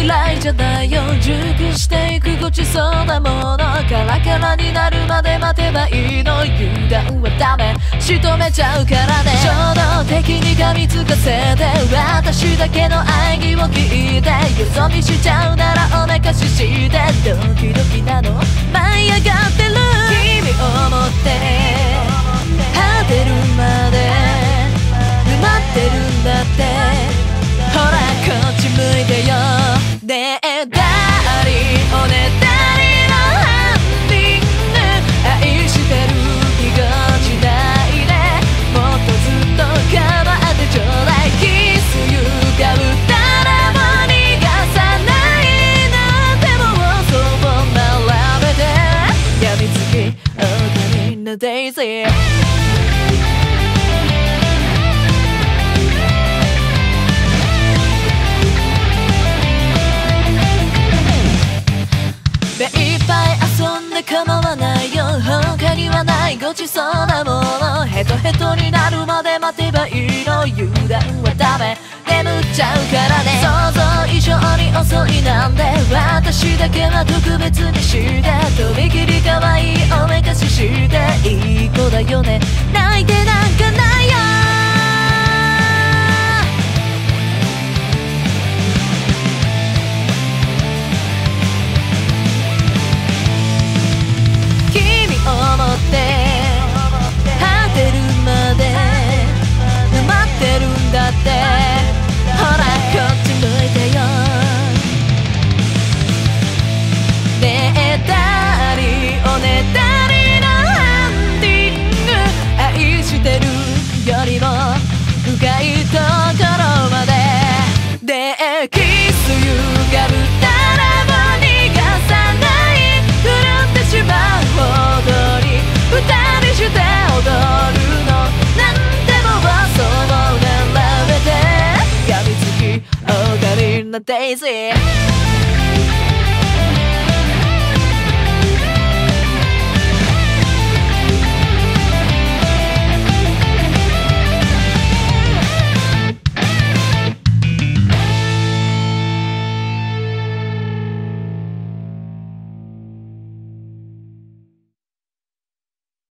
嫌いじゃないよ、熟していくごちそうなもの、カラカラになるまで待てばいいの、油断はダメ、仕留めちゃうからね。衝動的に噛みつかせて、私だけの愛義を聞いて、よそ見しちゃうならおめかしして、ドキドキなの舞い上がってる、君を持って果てるまで埋まってるんだって、ほらこっち向いてよ、ねえダーリンおねだりのハンディング、愛してる気がしないね、もっとずっと構ってちょうだい、キスゆかう誰も逃がさないなんて、もうそう並べてやみつき狼のデイジー、目いっぱい遊んで構わないよ、他にはないごちそうなもの、ヘトヘトになるまで待てばいいの、油断はダメ、眠っちゃうからね。想像以上に遅いなんで、私だけは特別にして、とびきり可愛いおめかしして、いい子だよね、泣いてなんかないよ、思って果てるまで埋まってるんだって、ほらこっち向いてよ、ねえダーリンおねだりのハンディング、愛してるよりも深いところまで、でキスゆがむ誰も逃がさない、狂ってしまうほどに二人して踊るのなんて、もそう並べてやみつき狼のデイジー。